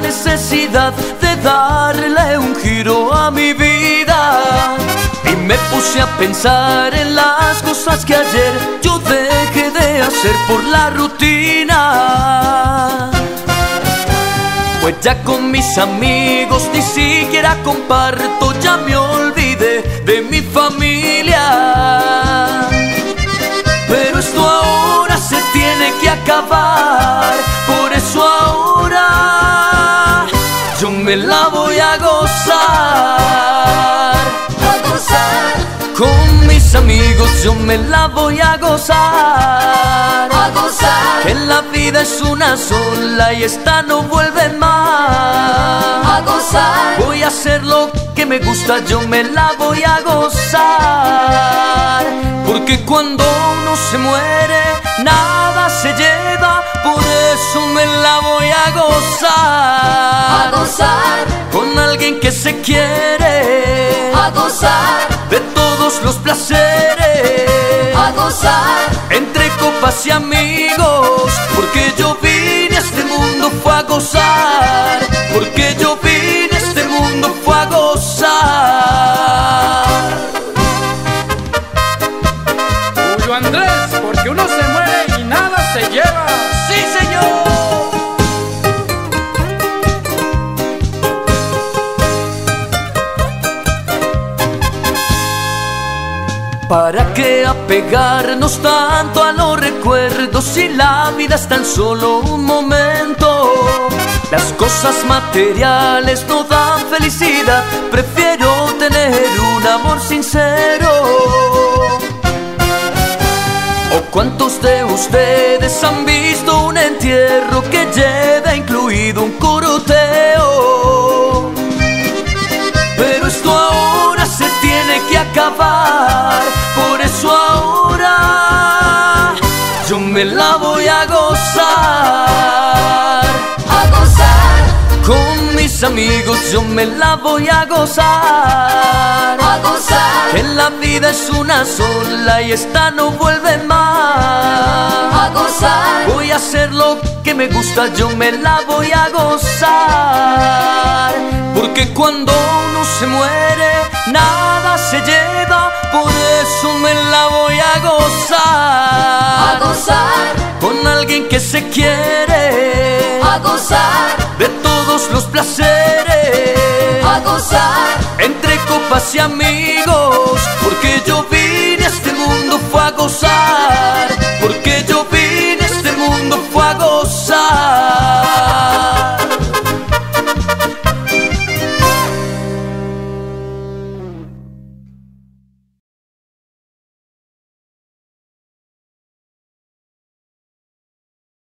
necesidad de darle un giro a mi vida. Y me puse a pensar en las cosas que ayer yo dejé de hacer por la rutina. Pues ya con mis amigos ni siquiera comparto, ya me olvidé de mi familia. Pero esto ahora se tiene que acabar, por eso ahora yo me la voy a gozar. Con mis amigos yo me la voy a gozar. Que la vida es una sola y esta no vuelve más. Voy a hacer lo que me gusta, yo me la voy a gozar. Porque cuando uno se muere nada se lleva, por eso me la voy a gozar. Con alguien que se quiere, de todos los placeres, entre copas y amigos. Porque yo vine a este mundo fue a gozar, porque yo vine a este mundo fue a gozar. Julio Andrés, porque uno se muere y nada se lleva. ¡Sí, señor! ¿Para qué apegarnos tanto a los recuerdos si la vida es tan solo un momento? Las cosas materiales no dan felicidad, prefiero tener un amor sincero. ¿O cuántos de ustedes han visto un entierro que lleva incluido un coroteo? Pero esto ahora se tiene que acabar, por eso ahora yo me la voy a gozar. Con mis amigos yo me la voy a gozar. Que la vida es una sola y esta no vuelve más. Voy a hacer lo que me gusta, yo me la voy a gozar. Porque cuando uno se muere nada se lleva, por eso me la voy a gozar. Con alguien que se quiere, de todos los placeres, entre copas y amigos. Porque yo